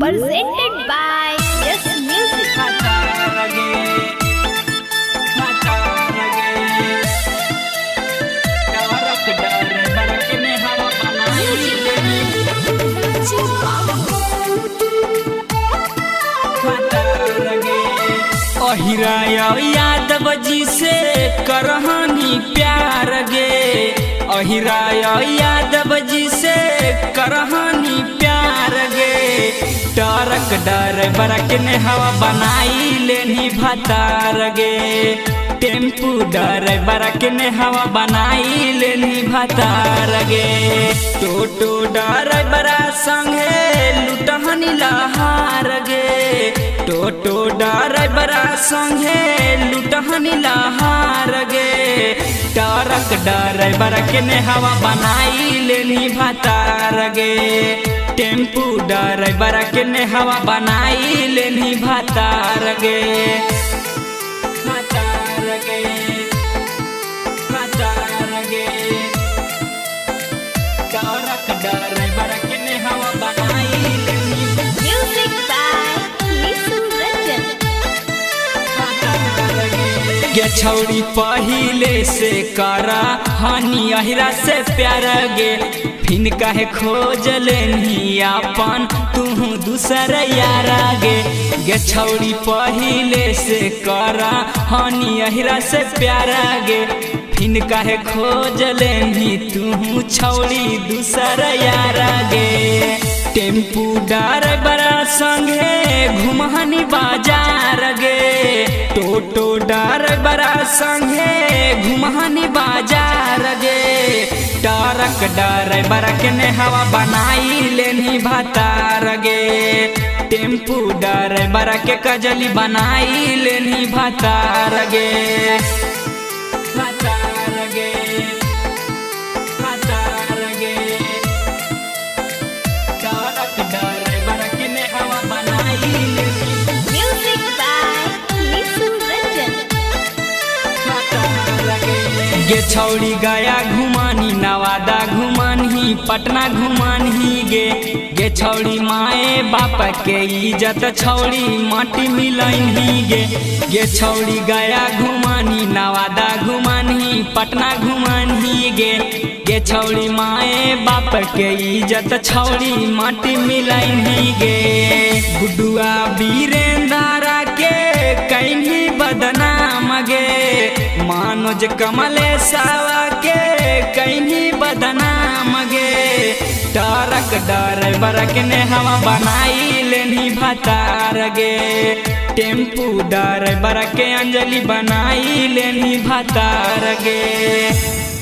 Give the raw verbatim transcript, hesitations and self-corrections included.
presented by Yes Music. अहिरा यादव जी से करहानी प्यार गे, अहिरा यादव जी से करहानी प्यार गे। टरक डर बरक ने हवा बनाई लेनी भतार गे, टेम्पू डर बरक ने हवा बनाई लेनी भतार गे। टोटो डर बरा संगे लुटहनी लहार गे, टोटो ड्राइवरा संगे लुटहनी लहार गे। टरक ड्राइवर के ने हवा बनाई लेनी भतार गे, टेम्पू ड्राइवर के ने हवा बनाई लेनी भतार गे। भतार गे भतार गे टरक ड्राइवर के ने हवा बनाई लेनी Music by Nisu Ranjan. गे छौड़ी पहिले से करा हानि अहिरा से प्यार गे। फिन कहे खोज लेनी अपन तू दूसर यारा गे। गे छौड़ी पहिले से करा हानि अहिरा से प्यार गे। फिन कहे खोज लेनी तू छौड़ी दूसर यारा गे। टेम्पू ड्राइवर संगे घुमहनी बाजार गे, टोटो ड्राइवर संगे घुमहनी बाजार गे। टरक ड्राइवर के ने हवा बनाई लेनी भतार गे, टेम्पू ड्राइवर के कजली बनाई लेनी भतार गे। भतार गे भतार गे टरक ड्राइवर के ने हवा बनाई लेनी Music by Nisu Ranjan. गे छौड़ी गया घुमानी नवादा घुमानी पटना घुमानी गे। गे छौड़ी माए बाप के इज्जत छौड़ी माटी मिलही गे। गे छौड़ी गया घुमानी नवादा घुमानी पटना घुमानी गे। गे छौड़ी माए बाप के इज्जत छौड़ी माटी मिलही गे। गुडुआ वीरेंद्रा के कहीं बदनाम गे, मनोज कमलेशवा के कहीं बदनाम गे। टरक ड्राइवर के ने हवा बनाई लेनी भतार गे, टेम्पू ड्राइवर के अंजलि बनाई लेनी भतार गे।